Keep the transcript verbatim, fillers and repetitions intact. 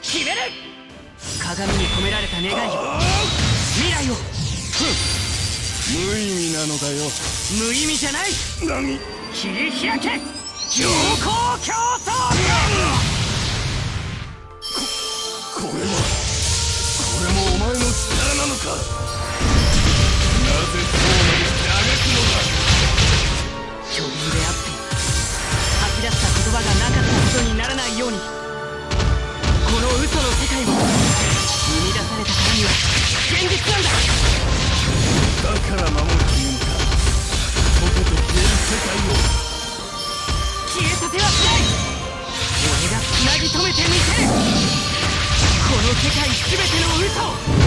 決める。鏡に込められた願いを、未来を。 無意味なのだよ。 無意味じゃない。 何？ 切り開け陽光競争ここれはこれもお前の力なのか。なぜそうまでしてあがくのだ。 巨竜であって吐き出した言葉がなかったことにならないように、この嘘の世界も生み出されたからには現実なんだ。 だから守るというのか。溶けて消える世界を消えさせはしない。俺がつなぎ止めてみせる。この世界全ての嘘を。